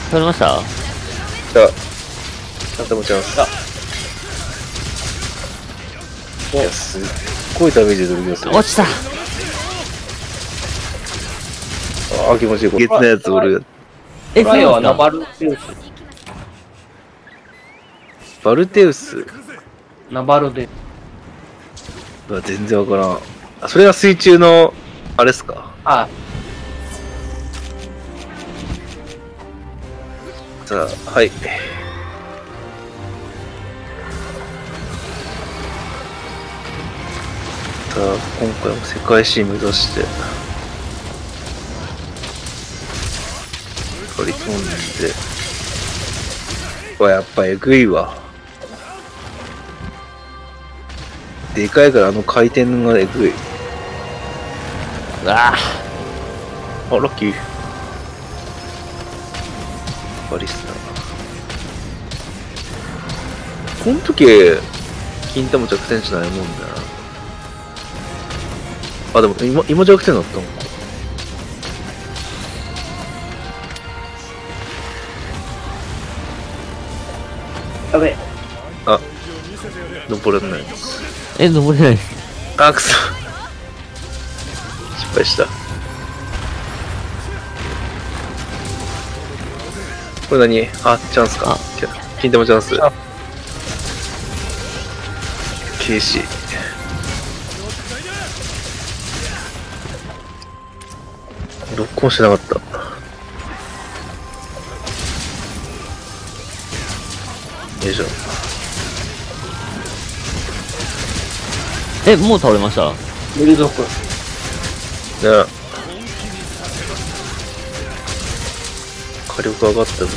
取れました。 じゃあ、ちゃんと持ちます。いや、すっごいダメージでドルゲする。 落ちた。 ああ、気持ちいい。ゲッツなやつおる。 え、 ライオはナそうなんバルテウス。 バルテウス。 ナバルで。 うわ全然わからん。あ、それが水中の、あれっすか。 あ、 さあ、はい。さあ、今回も世界史目指して、取り込んで、うわ、やっぱえぐいわ。でかいからあの回転がえぐい。 うわあ、ラッキー。バリスタ。この時、金玉弱点じゃないもんだな。あ、でも今弱点だったのか。 やべえ。 あ、登れない。 え、登れない。 あ、くそ。失敗した。これ何？あ、チャンスか。金玉チャンス。禁止。ロックオンしなかった。よいしょ。 え、もう倒れました。 連続。 じゃあ、火力上がった分。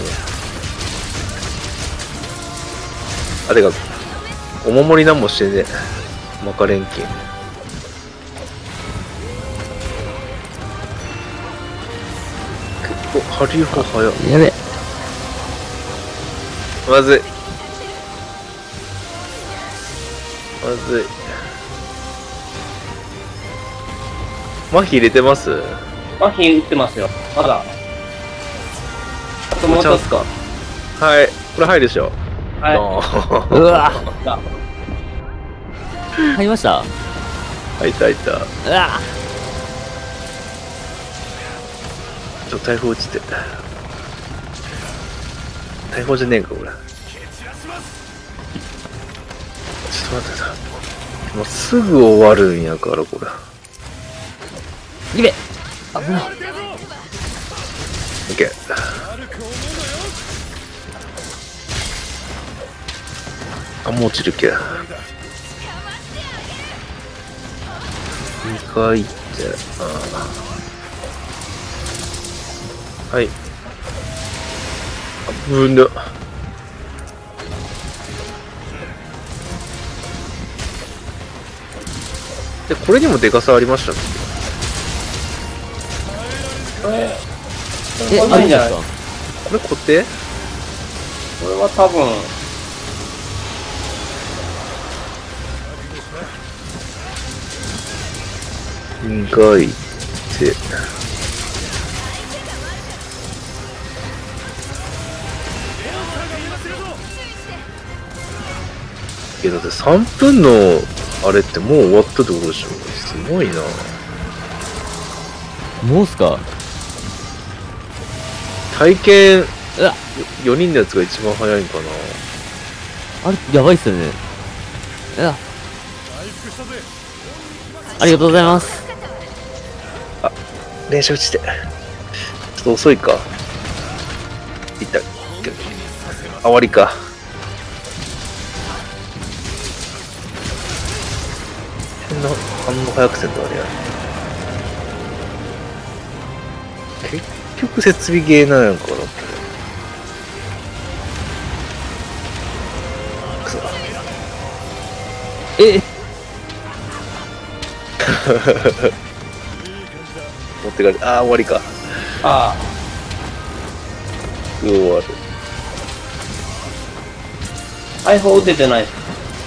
あれが、お守りなんもしてね。マカレンキン。結構、ハリウッド早い。 やべ。 まずい。まずい。麻痺入れてます？ 麻痺打ってますよ。まだ。あともうちょっと。 はい。これ入るでしょ。 はい。 うわ入りました。 入った入った。 うわ台風落ちて。台風じゃねえか、これ。ちょっと待ってさ。もうすぐ終わるんやから、これ。 いべ。あぶな。 オッケー。あ、もう落ちるけ。2回行って、はい。あぶな。で、これにもでかさありましたっえ、 これあるんですか。 け？これ固定？ これは多分。 2回行って。いやだって3分のあれってもう終わったってことでしょ。すごいな。 もうっすか。 体験うわ 4人のやつが一番早いんかな。 あれ、やばいっすよね。うわありがとうございます。 あ、連射落ちて。ちょっと遅いか。いった。あ、終わりか。変な反応早くせんとあれや。結局設備ゲーなんやから。くそ。 え、 持ってかれ、ああ、終わりか。 あ終わる。 あ。大砲打ててないです。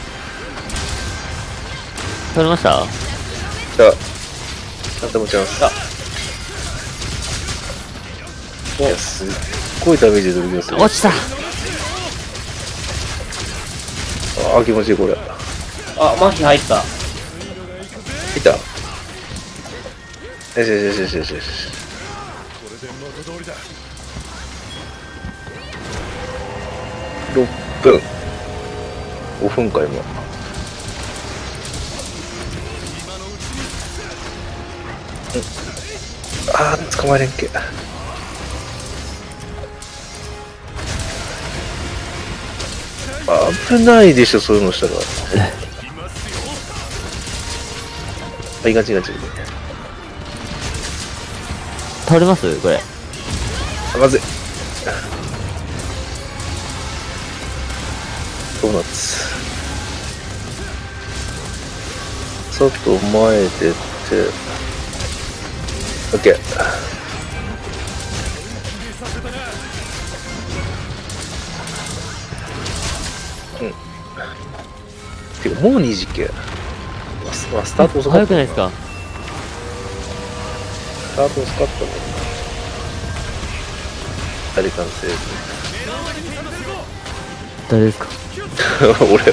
取れました。 じゃあ、ちゃんと持ちます。 いや、すっごいダメージでドリルする。 落ちた。 ああ、気持ちいい、これ。 あ、麻痺入った。 いた。よしよしよしよしよしよし。6分。5分か、今。ああ、捕まえれんけ。危ないでしょ、そういうのしたら。あ、いがちいがち。 倒れますこれ。 あ、まずい。ドーナツ。ちょっと前出て。オッケー。うん。てか、もう2時間。スタート遅かった。 早くないですか。 スタート遅かったもん。誰完成。 誰ですか。 俺。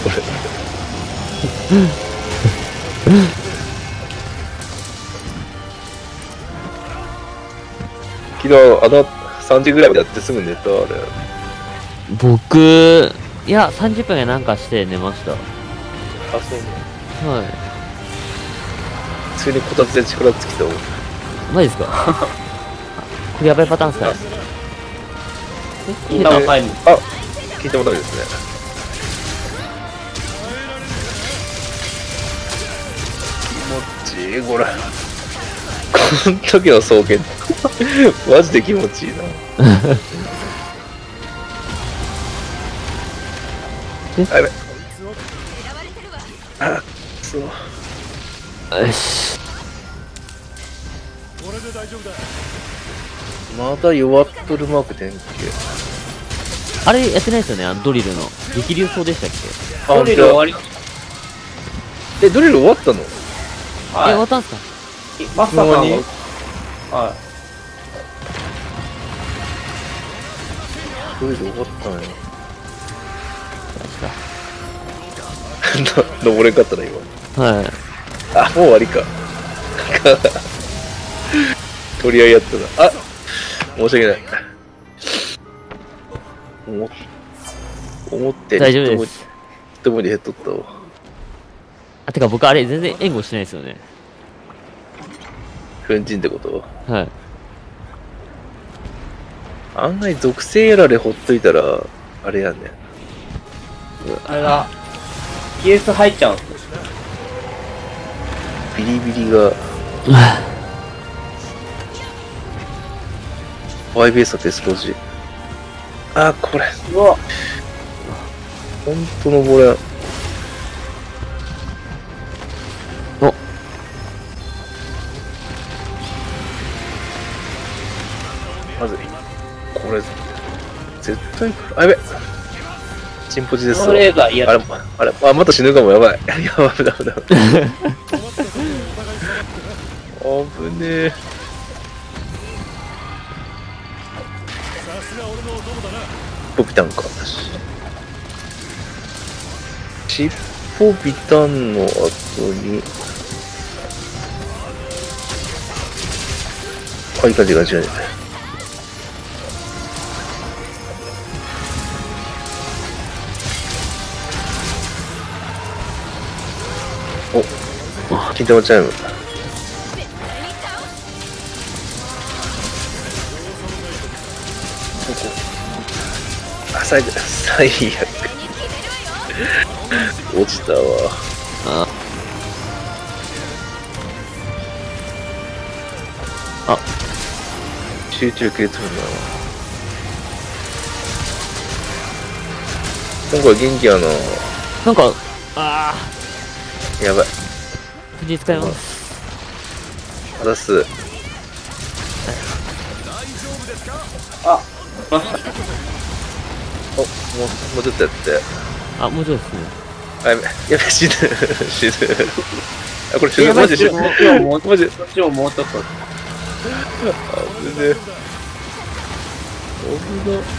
昨日、3時ぐらいまでやってすぐ寝た、あれ。 僕、いや、30分やなんかして寝ました。 あ、そうね。 はい。 普通にこたつで力尽きたもん。 マジですか。これやばいパターンっすかね。 みんな若いの。 あ、聞いてもダメですね。気持ちいい、これ。この時の双剣。マジで気持ちいいな。あ、やべ。あ、そう。 よし。 まだ弱っとるマーク典型。 あれやってないですよね、ドリルの。激流走でしたっけ。 あ、 ドリル終わり。 え、ドリル終わったの？ 終わったんすか。 マスターさんが。はい。 ドリル終わったのよ。登れんかったな、今。 はい。 あ、もう終わりか。取り合いやったな。あ、申し訳ない。思って大丈夫です。 一文字減っとったわ。 あ、てか僕あれ全然援護してないですよね。 粉塵ってこと？ はい。 案外属性やられほっといたら、あれやねん。 あれが、PS 入っちゃうんですよ。 ビリビリが。Y ベースのデスポジ。あ、これ。 うわ。 本当のこれ。 お。 まずい。これ、絶対、あ、やべ。チンポジですわ。 それが嫌だ。 あれ、あ、また死ぬかも、やばい。やばい、危ない。危ねえ。ポピタンか、私。尻尾ビタンの後に、あ、いい感じ、いい感じ。お、金玉チャイム。あ、最悪。落ちたわ。 あ、 集中切れとるな。今回元気やな。 なんか、 やばい。 藤井使います。 出す。 あ、 お、もうちょっとやって。 あ、もうちょいですね。 あ、やべ、死ぬ。死ぬ。あ、これ死ぬ。マジ死ぬ。 マジ。そっちをもうちょっと。 あ、全然。 危な。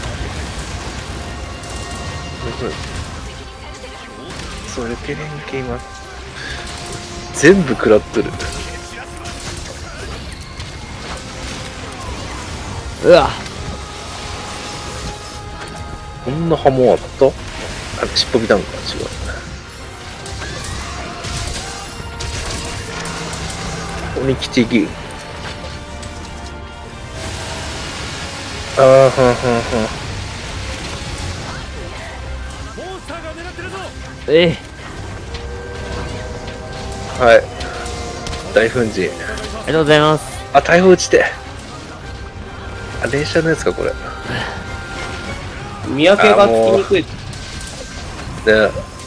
それけれんけ今全部食らっとる。 うわこんな波紋あった？あ、尻尾見たんか。違う。鬼吉木。ああ、はんはんはん。 えはい。大粉塵。 ありがとうございます。 あ、大砲落ちて。あ、連射のやつか、これ。 見分けがつきにくい。 ね、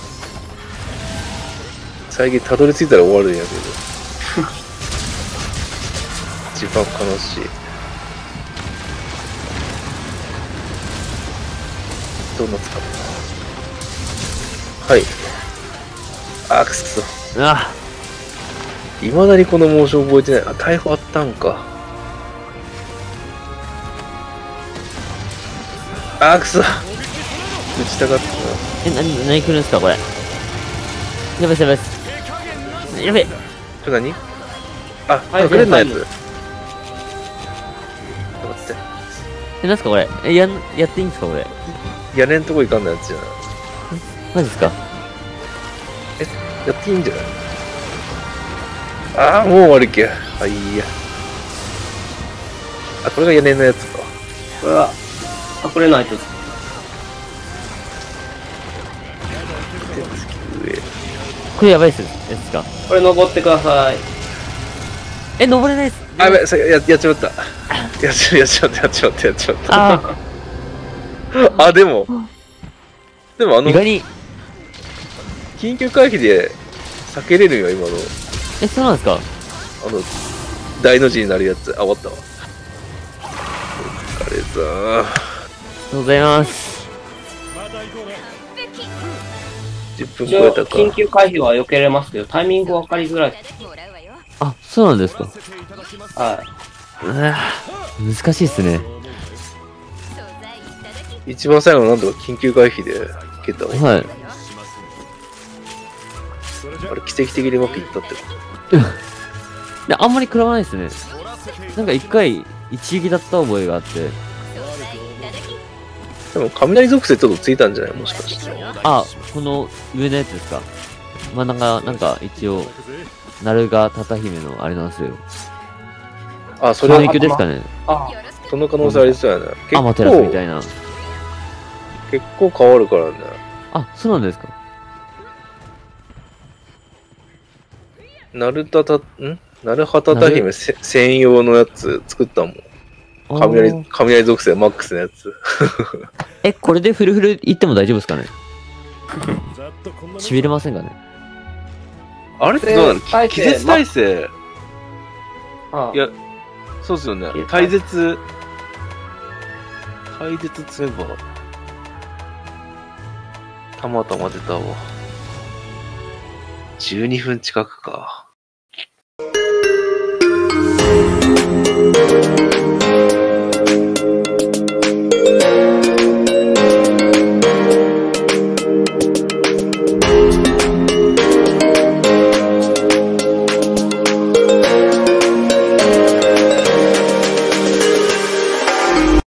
最近たどり着いたら終わるんやけど。一番悲しい。どんな使う？はい。あ、くそ。 あいまだにこのモーション覚えてない。あ、逮捕あったんか。あ、くそ。打ちたかったな。 何来るんですかこれ。やべっすやべっす。やべっ。 これ何？あ、 はい隠れんなやつ。待って。 なんすかこれ。やっていいんですかこれ。 屋根んとこ行かんなやつじゃない。 マジですか。 やっていいんじゃない？ああ、もう終わりけ。はいいや。あ、これが屋根のやつか。 これは、隠れないと。 上。 これやばいっすやつか。 これ登ってください。 登れないっす。 あ、やべ、それやっちまった。やっちまった。 ああ、でも意外に。 緊急回避で避けれるよ、今の。 そうなんですか。 大の字になるやつ。あ、終わったわ。お疲れさありがとうございます。 10分一応、 超えたか。 緊急回避は避けれますけど、タイミング分かりづらいです。 あ、そうなんですか。 は難しいっすね。 一番最後のなんとか緊急回避でいけたわ。 はい。 あれ、奇跡的にうまくいったってこで、あんまり食らわないっすね。なんか一回、一撃だった覚えがあって。 と。でも、雷属性ちょっとついたんじゃない？もしかして。 あ、この上のやつですか。真ん中、なんか一応、ナルガタタ姫のあれなんですよ。 あ、そそのれは影響ですかね。 い。あ、 その可能性ありそうやな。 アマテラスみたいな。 結構変わるからね。 あ、そうなんですか。 ナルハタタ姫専用のやつ作ったもん。雷属性マックスのやつ。 これでフルフルいっても大丈夫ですかね。痺れませんかね。 あれってどうなの？ 耐性気絶耐性。 あいや、そうっすよね。 耐耐絶すれば、たまたま出たわ。12分近くか。